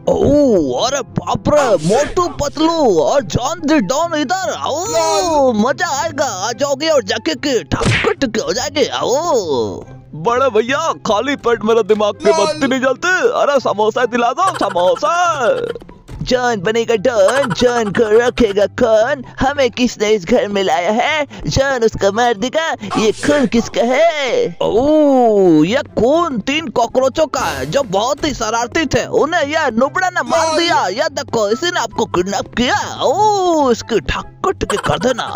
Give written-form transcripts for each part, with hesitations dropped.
ओह अरे बाप रे, मोटू पतलू और जॉन दी डॉन इधर आओ, मजा आएगा। आ जाओगे और जाके के ठक हो जाएंगे। आओ बड़े भैया, खाली पेट मेरे दिमाग की बत्ती नहीं जलती। अरे समोसा दिला दो, समोसा। जॉन बनेगा डॉन, जॉन को रखेगा कौन? हमें किसने इस घर में लाया है? जॉन उसका मार देगा। ये खून किसका है? ओह ये खून 3 कॉकरोचों का है जो बहुत ही शरारती थे। उन्हें यह नुबड़ा ने मार दिया। यह देखो, इसी ने आपको किडनैप किया। ओह इसकी ठक्कर के कर देना।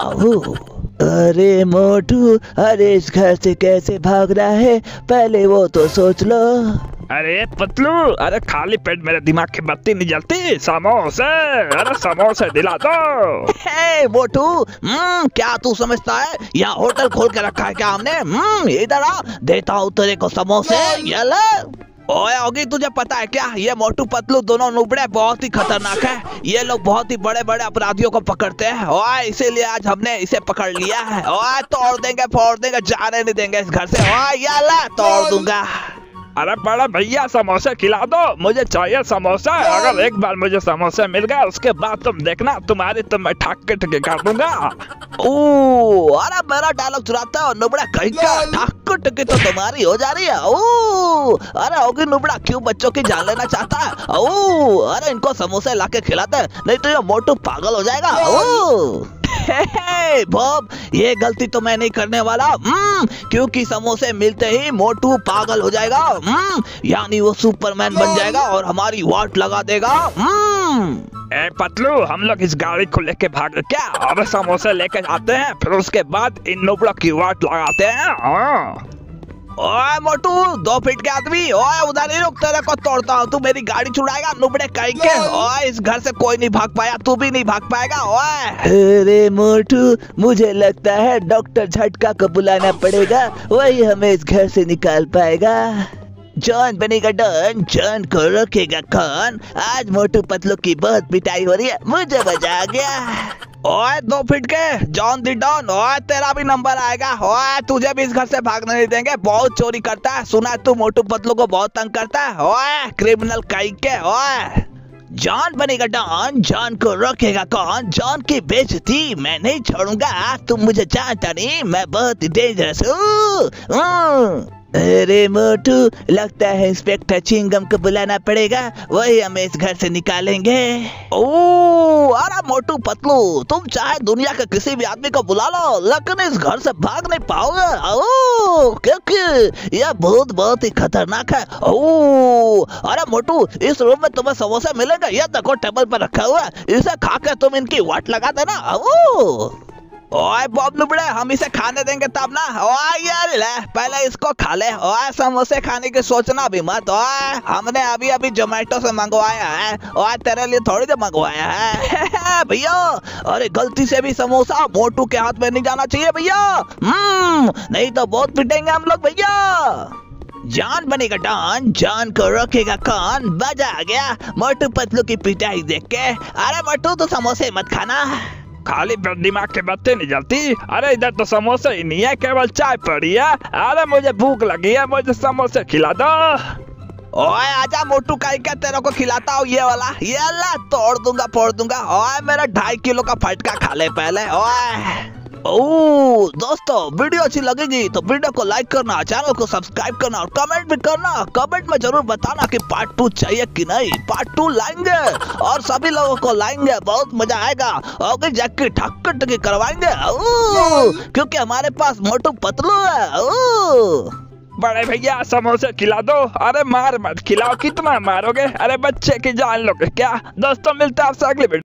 अरे मोटू, अरे इस घर से कैसे भाग रहा है, पहले वो तो सोच लो। अरे पतलू, अरे खाली पेट मेरे दिमाग की बत्ती नहीं जलती। समोसे, अरे समोसे दिला दो। हे मोटू, क्या तू समझता है यहाँ होटल खोल के रखा है क्या हमने? इधर आ, देता हूँ तेरे को समोसे। ये ले। ओए होगी, तुझे पता है क्या, ये मोटू पतलू दोनों नुबड़े बहुत ही खतरनाक है। ये लोग बहुत ही बड़े बड़े अपराधियों को पकड़ते हैं। ओए इसीलिए आज हमने इसे पकड़ लिया है। ओए तोड़ देंगे, फोड़ देंगे, जाने नहीं देंगे इस घर से। ओए ये ले, तोड़ दूंगा। अरे बड़ा भैया, समोसे खिला दो, मुझे चाहिए समोसा। अगर एक बार मुझे समोसे मिल गए, उसके बाद तुम देखना, तुम्हारी तो मैं ठक्के कर दूंगा। ओह अरे मेरा डायलॉग चुराता है नुबड़ा कहीं का। ठक्के तो तुम्हारी हो जा रही है। ओह अरे होगी नुबड़ा, क्यों बच्चों की जान लेना चाहता है? ओह अरे इनको समोसे लाके खिलाते हैं, नहीं तो ये मोटू पागल हो जाएगा। ओह बॉब, ये गलती तो मैं नहीं करने वाला। क्योंकि समोसे मिलते ही मोटू पागल हो जाएगा। यानी वो सुपरमैन बन जाएगा और हमारी वाट लगा देगा। ए पतलू, हम लोग इस गाड़ी को लेके भाग क्या? अब समोसे लेके आते हैं, फिर उसके बाद इन नुबड़ों की वाट लगाते हैं। ओए मोटू, 2 फीट के आदमी, ओए उधर ही रुक, तेरे को तोड़ता हूँ। तू मेरी गाड़ी छुड़ाएगा नुबड़े कहीं के? ओए इस घर से कोई नहीं भाग पाया, तू भी नहीं भाग पाएगा। ओए अरे मोटू, मुझे लगता है डॉक्टर झटका को बुलाना पड़ेगा, वही हमें इस घर से निकाल पाएगा। जॉन बनेगा डॉन, जॉन को रखेगा कौन? आज मोटू पतलू की बहुत पिटाई हो रही है, मुझे मजा आ गया। ओए 2 फीट के जॉन दी डॉन, ओए तेरा भी नंबर आएगा। ओए तुझे भी इस घर से भागने नहीं देंगे, बहुत चोरी करता है, सुना है तू मोटू पतलू को बहुत तंग करता है। ओए क्रिमिनल कहीं के। ओए जॉन बनेगा डॉन, जॉन को रखेगा कौन? जॉन की बेइज्जती मैं नहीं छोड़ूंगा। तुम मुझे जानता नहीं, मैं बहुत डेंजरस हूँ। अरे मोटू, लगता है इंस्पेक्टर चिंगम को बुलाना पड़ेगा, वही हमें इस घर से निकालेंगे। ओह अरे मोटू पतलू, तुम चाहे दुनिया के किसी भी आदमी को बुला लो, लेकिन इस घर से भाग नहीं पाओगे। ओह क्योंकि यह भूत बहुत ही खतरनाक है। ओह अरे मोटू, इस रूम में तुम्हें समोसे मिलेंगे, यह देखो टेबल पर रखा हुआ है, इसे खा के तुम इनकी वाट लगा देना। ओह ओए बॉब नुबड़े, हम इसे खाने देंगे तब ना। ओए यार ले, पहले इसको खा ले। ओए समोसे खाने की सोचना भी मत। ओए हमने अभी अभी जोमेटो से मंगवाया है। ओए तेरे लिए थोड़ी देर मंगवाया है। भैया अरे गलती से भी समोसा मोटू के हाथ में नहीं जाना चाहिए भैया। नहीं तो बहुत पिटेंगे हम लोग भैया। जॉन बनेगा डॉन, जॉन को रखेगा कौन? मजा आ गया मोटू पतलू की पिटाई देख के। अरे मोटू तो समोसे मत खाना, खाली दिमाग के बत्ती नहीं जलती। अरे इधर तो समोसे ही नहीं है, केवल चाय पड़ी है। अरे मुझे भूख लगी है, मुझे समोसे खिला दो। ओए आजा मोटू कहीं का, तेरे को खिलाता हूँ ये वाला। ये ला, तोड़ दूंगा, फोड़ दूंगा। ओए मेरा 2.5 किलो का फटका खा ले पहले। ओए ओह दोस्तों, वीडियो अच्छी लगेगी तो वीडियो को लाइक करना, चैनल को सब्सक्राइब करना और कमेंट भी करना। कमेंट में जरूर बताना कि पार्ट 2 चाहिए कि नहीं। पार्ट 2 लाएंगे और सभी लोगों को लाएंगे, बहुत मजा आएगा। और जैकी ठक्कर करवाएंगे क्योंकि हमारे पास मोटू पतलू है। बड़े भैया समोसे खिला दो। अरे मार मत खिलाओ, कितना मारोगे? अरे बच्चे की जान लोगे क्या? दोस्तों मिलते हैं आपसे अगले वीडियो।